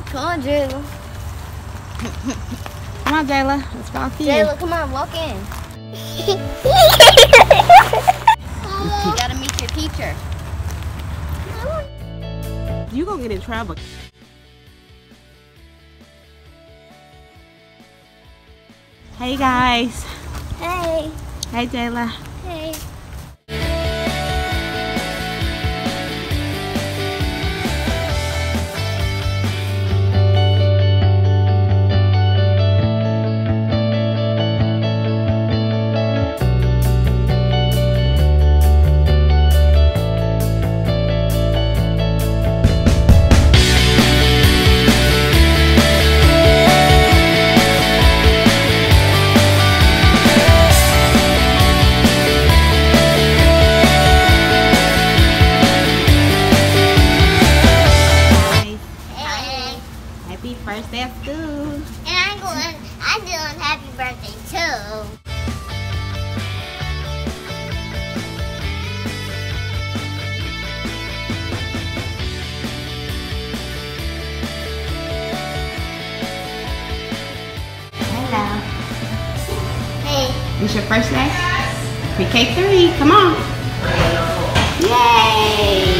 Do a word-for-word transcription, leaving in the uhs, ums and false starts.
Come on, Jayla. Come on, Jayla. Let's walk in. Jayla, come on, walk in. You gotta meet your teacher. You gonna get in trouble. Hey guys. Hey. Hey Jayla. Hey. Happy first day of school. And I'm going, I'm doing happy birthday too. Hello. Hey. This your first day? Pre-K three, come on. Yay!